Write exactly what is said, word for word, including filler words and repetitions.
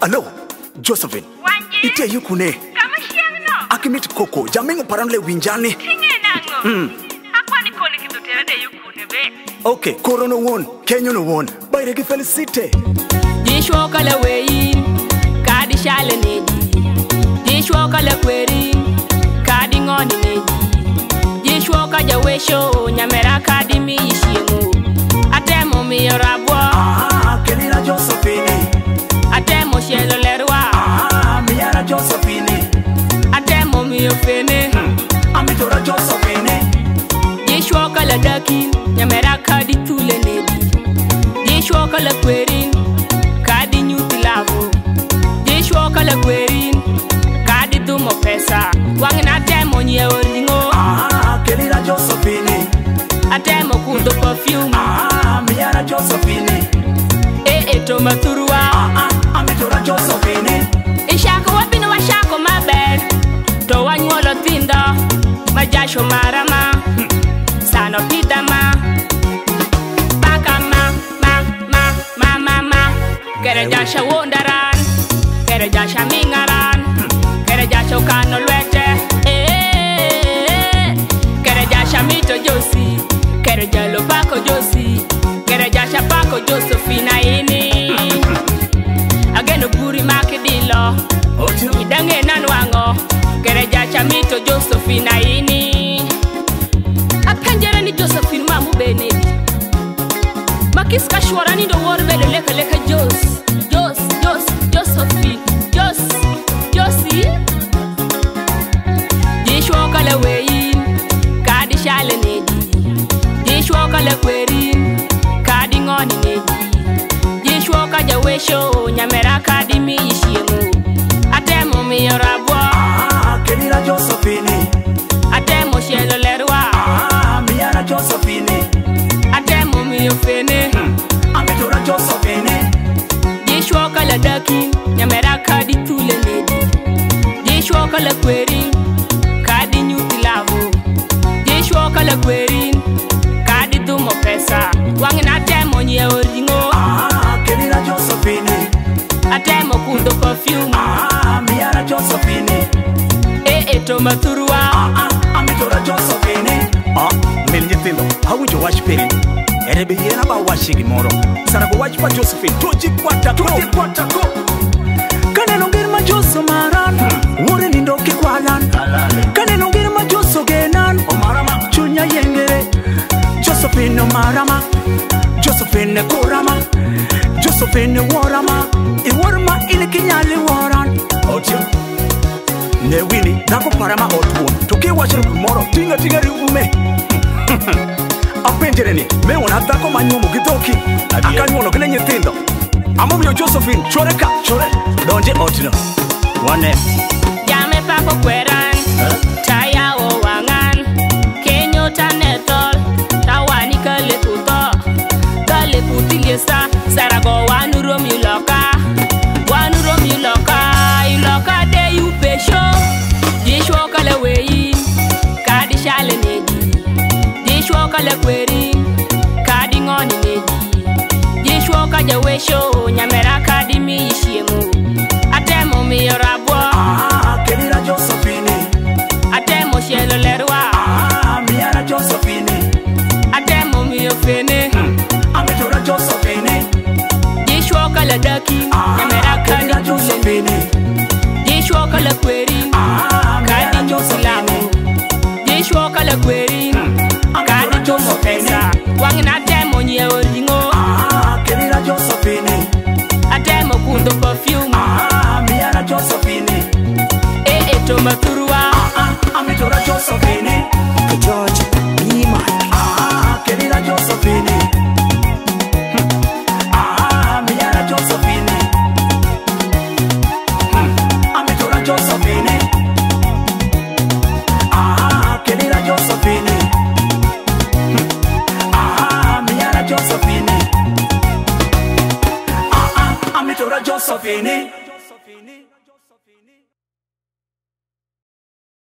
Hello, Josephine. Ite yukune. Kama shiangno. Akimit koko, jamingo paranle winjani. Tinge nango. Hmm. Akwa ni koni kitotere de yukune be. Okay, koro no won, Kenya no won. Bayre ki felicite. Jishwo kala weyi, kadi shale neji. Jishwo kala kweri, kadi ngoni neji. Jishwo kaja wesho, nyamera kadi mi ishiemu. Atemo mi yorabwa. Ah, Kenira Josephine. Atemo shelo lerwa. Ah, Miara Josephine. Atemo mi ofene. Amitora Josephine. Jishwo kala daki, nyamera kadi tule neji. Jishwo kala kweri, kadi nyuti lavo. Jishwo kala kweri, kadi tumo pesa. Wangina atemo nye oringo. Ah, Kenira Josephine. Atemo kudo perfume. Ah, Miara Josephine. Eh eh to maturwa. Ah, Amitora Josephine. Ishako wapino wa shako maber. To wanyolo tinda. Majasho marama. Sano pidama. Baka ma ma ma ma ma ma. Kere jasha wondaran. Kere jasha mingaran. Kere jasha kano lwete. Eh. Kere jasha mito josi. Kere jalo pako josi. Kere jasha pako Josephina ini. Ageno buri makidilo. Idange nanwango. Kere jasha mito Josephina ini. Apenjere ni Josephine mamu benedi. Makis kashwara ni do wor bele leka leka Jos. Jos, Jos, Josephine. Jos, Josi. Jishwo kala weyi, kadi shale neji. Jishwo kala kweri, kadi ngoni neji. Jishwo kaja wesho, nyamera kadi mi ishiemu. Atemo mi yorabwa. Ah, Kenira Josephine. Atemo shelo lerwa. Ah, Miara Josephine. Atemo mi ofene. Amitora Josephine. Jishwo kala daki, nyamera kadi tule neji. Jishwo kala kweri, kadi nyuti lavo. Jishwo kala kweri, kadi tumo pesa. Wangina atemo nye oringo. Ah, Kenira Josephine. Atemo kudo perfume. Ah, Miara Josephine. Eh eh to maturwa. Ah, Amitora Josephine. Ah, mel nyithindo, hawinjo wach piny. Erebe yena ba wachi gimoro. Sarago wach pa Josephine, toji kwata ko. Toji kwata ko. Kaneno ngir ma Joso maran, wore nindo kikwalan. Kaneno ngir ma Joso genan, omarama chunya yengere. Josephine omarama, Josephine korama, Josephine warama, iwarma ile kinyali waran. Otio. Ne wini, nako parama otwon. Toke wachero kumoro, tinga tinga riume. Apenjere ni, me wana dhako manyumu githoki. Akanyuono gine nyithindo. Amomiyo Josephine, chore ka, chore. Donje otino. Wane. Jame pako kweran. Taya o wangan. Kenyo tanetol. Tawani kale puto. Kale putilisa. Sarago wanu rom yuloka. Wanu rom yuloka. Yuloka de yu pesho. Jishwo kale weyi. Kadi shale neji. Jishwo kale kweri. Kadi ngoni neji. Jishwo kaja wesho. Nyamera kadi mi ishiemu. Atemo mi yorabwa. Ah, Kenira Josephine. Atemo shelo lerwa. Ah, Miara Josephine. Atemo mi ofene. Amitora Josephine. Jishwo kala daki. Nyamera Kenira kadi Josephine. Jishwo kala kweri. Ah, Miara Kadi Josephine. nyusilamo. Jishwo kala kweri. Kadi tumo pesa. Wangina atemo nye oringo. Ah, Kenira Josephine. Atemo kundo perfume.